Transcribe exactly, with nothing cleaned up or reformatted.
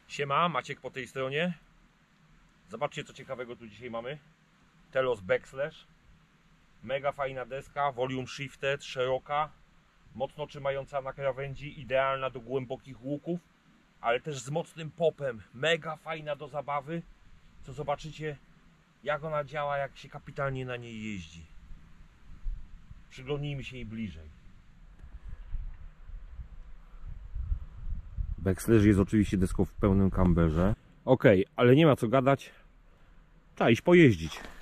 Siema, Maciek po tej stronie. Zobaczcie, co ciekawego tu dzisiaj mamy. Telos Backslash. Mega fajna deska, volume shifted, szeroka, mocno trzymająca na krawędzi, idealna do głębokich łuków, ale też z mocnym popem. Mega fajna do zabawy, co zobaczycie, jak ona działa, jak się kapitalnie na niej jeździ. Przyglądnijmy się jej bliżej. Backslash jest oczywiście deską w pełnym kamberze. Ok, ale nie ma co gadać. Trzeba iść pojeździć.